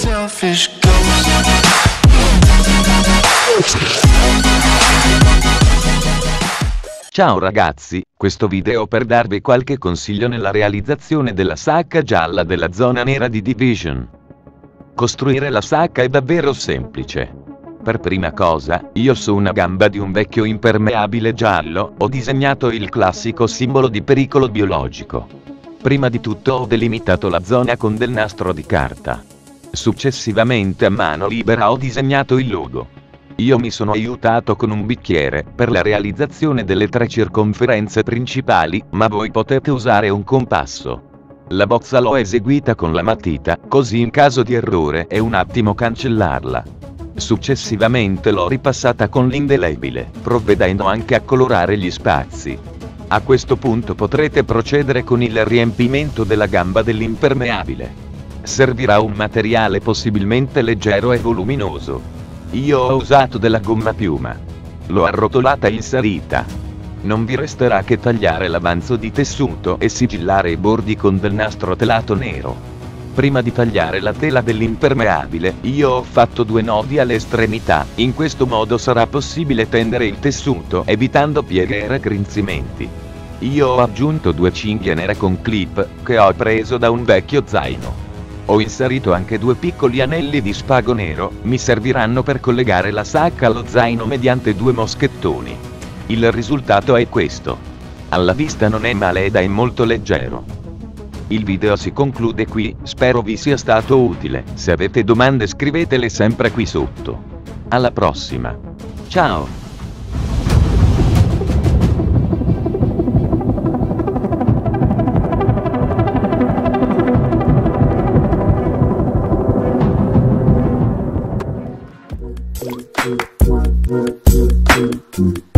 selfish ghost. Ciao ragazzi, questo video per darvi qualche consiglio nella realizzazione della sacca gialla della zona nera di Division. Costruire la sacca è davvero semplice. Per prima cosa, io su una gamba di un vecchio impermeabile giallo, ho disegnato il classico simbolo di pericolo biologico. Prima di tutto ho delimitato la zona con del nastro di carta. Successivamente a mano libera ho disegnato il logo. Io mi sono aiutato con un bicchiere per la realizzazione delle 3 circonferenze principali, ma voi potete usare un compasso. La bozza l'ho eseguita con la matita, così in caso di errore è un attimo cancellarla. Successivamente l'ho ripassata con l'indelebile, provvedendo anche a colorare gli spazi. A questo punto potrete procedere con il riempimento della gamba dell'impermeabile. Servirà un materiale possibilmente leggero e voluminoso. Io ho usato della gomma piuma. L'ho arrotolata e inserita. Non vi resterà che tagliare l'avanzo di tessuto e sigillare i bordi con del nastro telato nero. Prima di tagliare la tela dell'impermeabile, io ho fatto 2 nodi alle estremità, in questo modo sarà possibile tendere il tessuto evitando pieghe e raggrinzimenti. Io ho aggiunto 2 cinghie nere con clip, che ho preso da un vecchio zaino. Ho inserito anche 2 piccoli anelli di spago nero, mi serviranno per collegare la sacca allo zaino mediante 2 moschettoni. Il risultato è questo. Alla vista non è male ed è molto leggero. Il video si conclude qui, spero vi sia stato utile. Se avete domande scrivetele sempre qui sotto. Alla prossima. Ciao! Mm-hmm.